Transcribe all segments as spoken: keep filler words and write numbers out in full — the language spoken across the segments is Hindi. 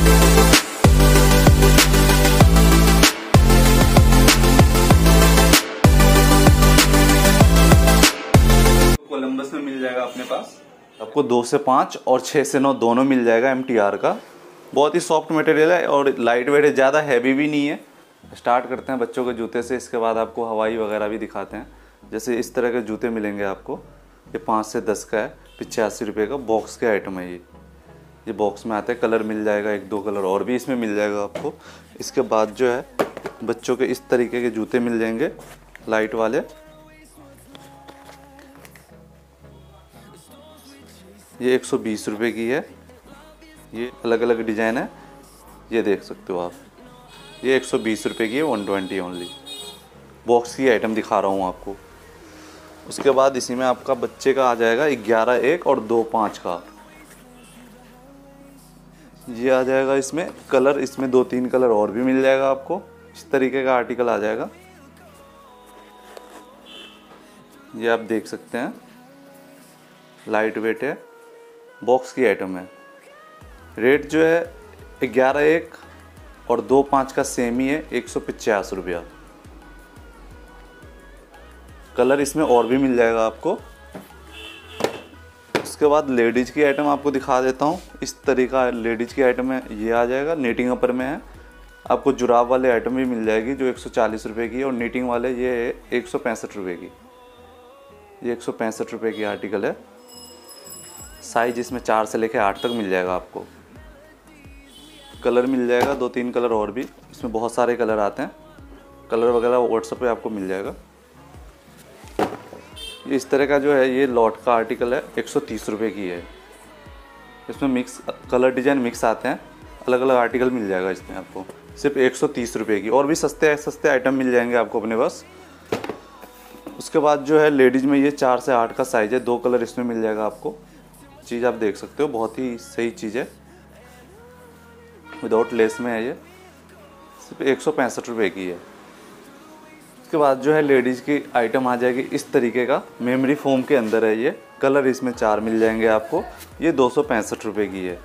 कोलंबस में मिल जाएगा अपने पास आपको दो से पाँच और छः से नौ दोनों मिल जाएगा एम टी आर का। बहुत ही सॉफ्ट मटेरियल है और लाइट वेट है, ज़्यादा हैवी भी नहीं है। स्टार्ट करते हैं बच्चों के जूते से, इसके बाद आपको हवाई वगैरह भी दिखाते हैं। जैसे इस तरह के जूते मिलेंगे आपको, ये पाँच से दस का है, पिचासी रुपये का बॉक्स के आइटम है। ये ये बॉक्स में आता है, कलर मिल जाएगा, एक दो कलर और भी इसमें मिल जाएगा आपको। इसके बाद जो है बच्चों के इस तरीके के जूते मिल जाएंगे लाइट वाले। ये एक सौ बीस रुपये की है, ये अलग अलग डिज़ाइन है, ये देख सकते हो आप। ये एक सौ बीस रुपये की है, वन ट्वेंटी ओनली। बॉक्स की आइटम दिखा रहा हूँ आपको। उसके बाद इसी में आपका बच्चे का आ जाएगा ग्यारह एक और दो पाँच का, ये आ जाएगा इसमें कलर। इसमें दो तीन कलर और भी मिल जाएगा आपको, इस तरीके का आर्टिकल आ जाएगा। ये आप देख सकते हैं, लाइट वेट है, बॉक्स की आइटम है। रेट जो है ग्यारह एक और दो पाँच का सेम ही है, एक सौ पचास रुपया। कलर इसमें और भी मिल जाएगा आपको। उसके बाद लेडीज की आइटम आपको दिखा देता हूँ। इस तरीका लेडीज की आइटम है, ये आ जाएगा, नीटिंग अपर में है। आपको जुराब वाले आइटम भी मिल जाएगी जो एक सौ चालीस रुपये की है, और नीटिंग वाले ये है एक सौ पैंसठ रुपये की। ये एक सौ पैंसठ रुपये की आर्टिकल है। साइज इसमें चार से लेकर आठ तक मिल जाएगा आपको। कलर मिल जाएगा, दो तीन कलर और भी, इसमें बहुत सारे कलर आते हैं। कलर वगैरह व्हाट्सएप पे आपको मिल जाएगा। ये इस तरह का जो है ये लॉट का आर्टिकल है, एक सौ तीस रुपये की है। इसमें मिक्स कलर डिज़ाइन मिक्स आते हैं, अलग अलग आर्टिकल मिल जाएगा इसमें आपको, सिर्फ एक सौ तीस रुपये की। और भी सस्ते सस्ते आइटम मिल जाएंगे आपको अपने पास। उसके बाद जो है लेडीज़ में ये चार से आठ का साइज़ है, दो कलर इसमें मिल जाएगा आपको। चीज़ आप देख सकते हो, बहुत ही सही चीज़ है, विदाउट लेस में है। ये सिर्फ एक सौ पैंसठ रुपये की है। उसके बाद जो है लेडीज़ की आइटम आ जाएगी इस तरीके का, मेमोरी फोम के अंदर है ये। कलर इसमें चार मिल जाएंगे आपको, ये दो सौ पैंसठ रुपये की है।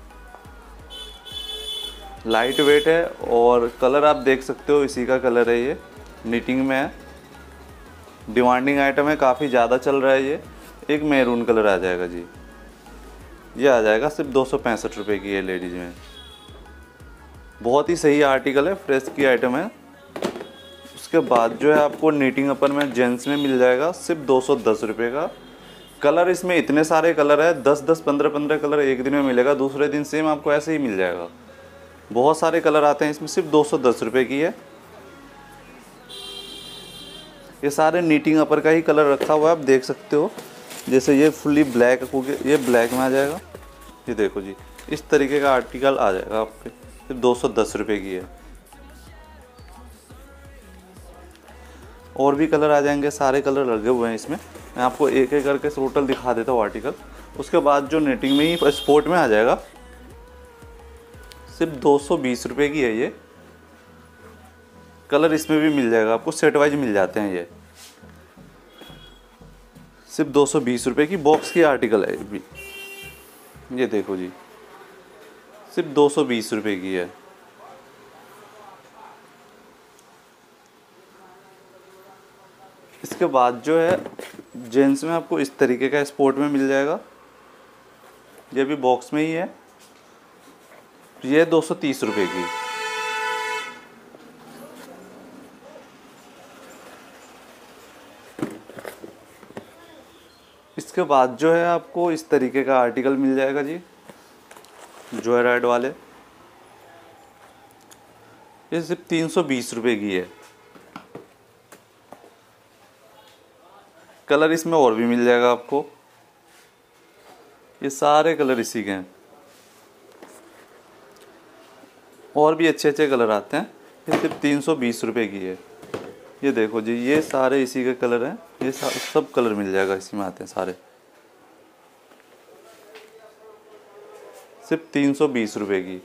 लाइट वेट है और कलर आप देख सकते हो, इसी का कलर है। ये नीटिंग में है, डिमांडिंग आइटम है, काफ़ी ज़्यादा चल रहा है ये। एक मैरून कलर आ जाएगा जी, ये आ जाएगा, सिर्फ दो सौ पैंसठ रुपये की है लेडीज़ में। बहुत ही सही आर्टिकल है, फ्रेश की आइटम है। उसके बाद जो है आपको नीटिंग अपर में जेंट्स में मिल जाएगा, सिर्फ दो सौ दस रुपये का। कलर इसमें इतने सारे कलर है, दस दस पंद्रह पंद्रह कलर एक दिन में मिलेगा, दूसरे दिन सेम आपको ऐसे ही मिल जाएगा। बहुत सारे कलर आते हैं इसमें, सिर्फ दो सौ दस रुपये की है। ये सारे नीटिंग अपर का ही कलर रखा हुआ है, आप देख सकते हो। जैसे ये फुल्ली ब्लैक, ये ब्लैक में आ जाएगा। ये देखो जी, इस तरीके का आर्टिकल आ जाएगा आपके, सिर्फ दो सौ दस रुपये की है। और भी कलर आ जाएंगे, सारे कलर लगे हुए हैं इसमें। मैं आपको एक एक करके टोटल दिखा देता हूँ आर्टिकल। उसके बाद जो नेटिंग में ही स्पोर्ट में आ जाएगा, सिर्फ दो सौ बीस रुपये की है ये। कलर इसमें भी मिल जाएगा आपको, सेट वाइज मिल जाते हैं ये। सिर्फ दो सौ बीस रुपये की बॉक्स की आर्टिकल है ये भी। ये देखो जी, सिर्फ दो सौ बीस रुपये की है। इसके बाद जो है जेंट्स में आपको इस तरीके का स्पोर्ट में मिल जाएगा, ये भी बॉक्स में ही है। ये दो सौ तीस रुपये की। इसके बाद जो है आपको इस तरीके का आर्टिकल मिल जाएगा जी, जॉय राइड वाले। ये सिर्फ तीन सौ बीस रुपये की है। कलर इसमें और भी मिल जाएगा आपको, ये सारे कलर इसी के हैं। और भी अच्छे अच्छे कलर आते हैं। ये सिर्फ तीन सौ बीस रुपये की है। ये देखो जी, ये सारे इसी के कलर हैं। ये सब कलर मिल जाएगा, इसी में आते हैं सारे। सिर्फ तीन सौ बीस रुपये की।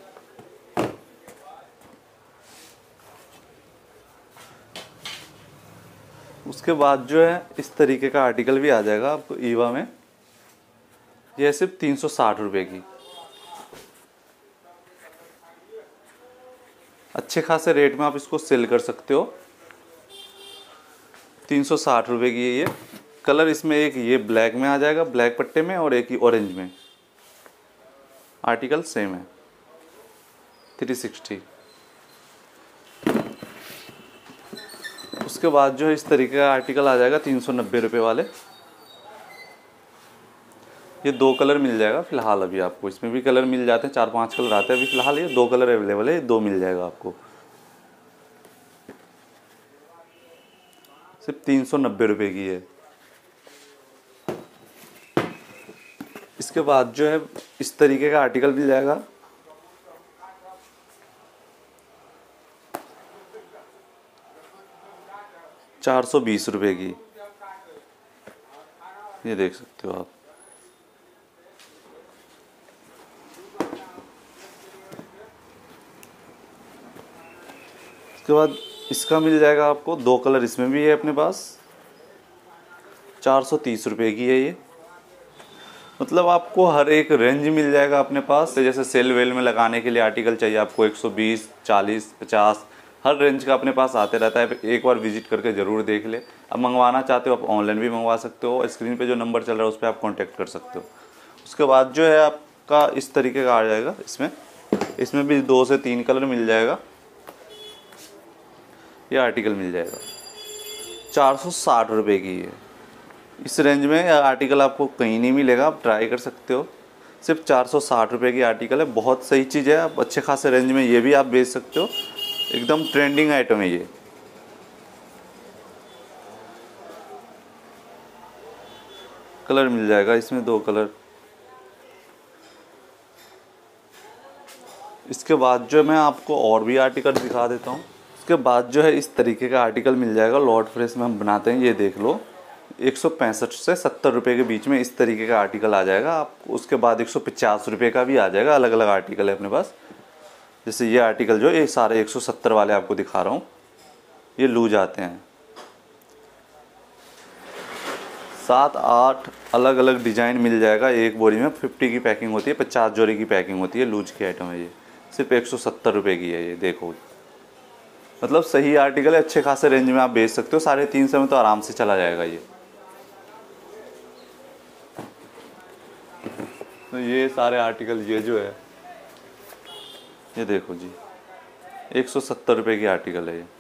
उसके बाद जो है इस तरीके का आर्टिकल भी आ जाएगा आपको ईवा में। यह सिर्फ तीन सौ साठ रुपये की। अच्छे खासे रेट में आप इसको सेल कर सकते हो। तीन सौ साठ रुपये की है ये। कलर इसमें एक ये ब्लैक में आ जाएगा, ब्लैक पट्टे में, और एक ही ऑरेंज में। आर्टिकल सेम है, थ्री सिक्सटी। उसके बाद जो है इस तरीके का आर्टिकल आ जाएगा तीन सौ नब्बे रुपये वाले। ये दो कलर मिल जाएगा फिलहाल अभी आपको, इसमें भी कलर मिल जाते हैं, चार पांच कलर आते हैं। अभी फिलहाल ये दो कलर अवेलेबल है, ये दो मिल जाएगा आपको सिर्फ तीन सौ नब्बे रुपये की है। इसके बाद जो है इस तरीके का आर्टिकल मिल जाएगा चार सौ बीस रुपये की, ये देख सकते हो आप। उसके बाद इसका मिल जाएगा आपको दो कलर, इसमें भी है अपने पास, चार सौ तीस रुपये की है ये। मतलब आपको हर एक रेंज मिल जाएगा अपने पास। जैसे सेल वेल में लगाने के लिए आर्टिकल चाहिए आपको एक सौ बीस, चालीस, पचास, हर रेंज का अपने पास आते रहता है। एक बार विजिट करके ज़रूर देख ले। अब मंगवाना चाहते हो आप ऑनलाइन भी मंगवा सकते हो, स्क्रीन पे जो नंबर चल रहा है उस पर आप कांटेक्ट कर सकते हो। उसके बाद जो है आपका इस तरीके का आ जाएगा, इसमें इसमें भी दो से तीन कलर मिल जाएगा। ये आर्टिकल मिल जाएगा चार सौ साठ रुपये की है। इस रेंज में आर्टिकल आपको कहीं नहीं मिलेगा, आप ट्राई कर सकते हो। सिर्फ चार सौ साठ रुपये की आर्टिकल है, बहुत सही चीज़ है। आप अच्छे खासे रेंज में ये भी आप बेच सकते हो, एकदम ट्रेंडिंग आइटम है ये। कलर मिल जाएगा इसमें दो कलर। इसके बाद जो मैं आपको और भी आर्टिकल दिखा देता हूँ। उसके बाद जो है इस तरीके का आर्टिकल मिल जाएगा, लॉर्ड फ्रेश में हम बनाते हैं, ये देख लो। एक सौ पैंसठ से सत्तर रुपये के बीच में इस तरीके का आर्टिकल आ जाएगा आप। उसके बाद एक सौ पचास रुपये का भी आ जाएगा, अलग अलग आर्टिकल है अपने पास। जैसे ये आर्टिकल जो ये सारे एक सौ सत्तर वाले आपको दिखा रहा हूँ, ये लूज आते हैं। सात आठ अलग अलग डिज़ाइन मिल जाएगा एक बोरी में। फिफ्टी की पैकिंग होती है, पचास जोड़ी की पैकिंग होती है, लूज की आइटम है ये। सिर्फ एक सौ सत्तर रुपये की है ये, देखो। मतलब सही आर्टिकल है, अच्छे खासे रेंज में आप बेच सकते हो। साढ़े तीन सौ में तो आराम से चला जाएगा ये। तो ये सारे आर्टिकल ये जो है ये देखो जी, एक सौ सत्तर रुपये की आर्टिकल है ये।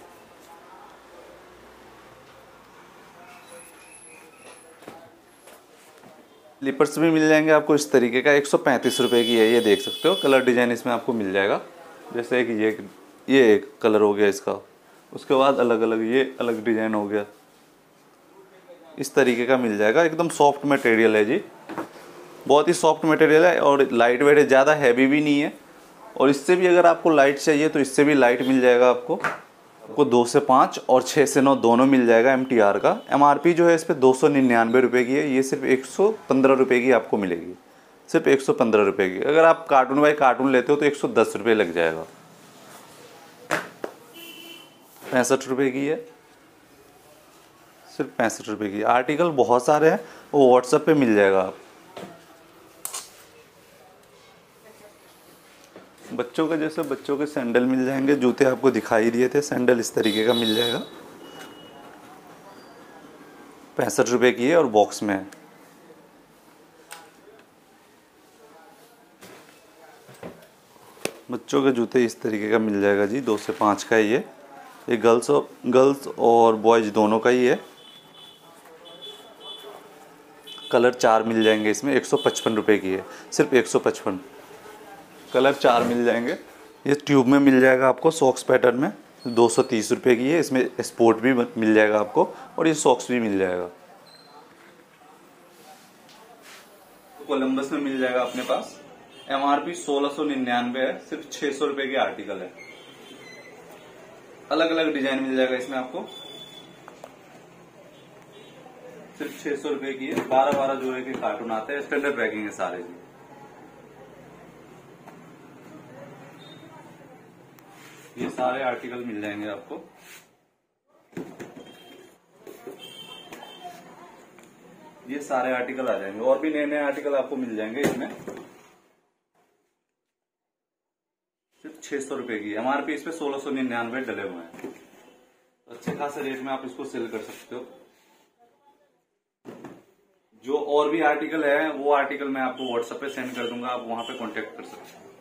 स्लीपर्स भी मिल जाएंगे आपको इस तरीके का, एक सौ पैंतीस रुपये की है, ये देख सकते हो। कलर डिज़ाइन इसमें आपको मिल जाएगा। जैसे एक ये ये एक कलर हो गया इसका, उसके बाद अलग अलग ये अलग डिज़ाइन हो गया, इस तरीके का मिल जाएगा। एकदम सॉफ्ट मटेरियल है जी, बहुत ही सॉफ्ट मटेरियल है और लाइट वेट है, ज़्यादा हैवी भी नहीं है। और इससे भी अगर आपको लाइट चाहिए तो इससे भी लाइट मिल जाएगा आपको। आपको दो से पाँच और छः से नौ दोनों मिल जाएगा एम टी आर का। एम आर पी जो है इस पर दो सौ निन्यानवे रुपये की है, ये सिर्फ एक सौ पंद्रह रुपये की आपको मिलेगी, सिर्फ एक सौ पंद्रह रुपये की। अगर आप कार्टून बाई कार्टून लेते हो तो एक सौ दस रुपये लग जाएगा। पैंसठ रुपये की है, सिर्फ पैंसठ रुपये की। आर्टिकल बहुत सारे हैं, वो व्हाट्सएप पे मिल जाएगा। आप बच्चों के जैसे बच्चों के सैंडल मिल जाएंगे, जूते आपको दिखाई दिए थे, सैंडल इस तरीके का मिल जाएगा। पैंसठ रुपये की है और बॉक्स में है। बच्चों के जूते इस तरीके का मिल जाएगा जी, दो से पाँच का है ये। ये गर्ल्स और गर्ल्स और बॉयज दोनों का ही है। कलर चार मिल जाएंगे इसमें, एक सौ पचपन रुपये की है, सिर्फ एक सौ पचपन। कलर चार मिल जाएंगे। ये ट्यूब में मिल जाएगा आपको, सॉक्स पैटर्न में, दो सौ तीस रुपये की है। इसमें स्पोर्ट भी मिल जाएगा आपको और ये सॉक्स भी मिल जाएगा। कोलंबस में मिल जाएगा अपने पास। एम आर पी सोलह सौ निन्यानवे है, सिर्फ छह सौ रुपये की आर्टिकल है। अलग अलग डिजाइन मिल जाएगा इसमें आपको, सिर्फ छह सौ रुपये की है। बारह बारह जोड़े के कार्टून आते हैं, स्टैंडर्ड पैकिंग है सारे जी। ये सारे आर्टिकल मिल जाएंगे आपको। ये सारे आर्टिकल आ जाएंगे, और भी नए नए आर्टिकल आपको मिल जाएंगे इसमें। सिर्फ छह सौ रुपए की। एमआरपी इस पे सोलह सौ निन्यानवे डले हुए हैं। तो अच्छे खासे रेट में आप इसको सेल कर सकते हो। जो और भी आर्टिकल है वो आर्टिकल मैं आपको व्हाट्सएप पे सेंड कर दूंगा, आप वहां पे कांटेक्ट कर सकते हो।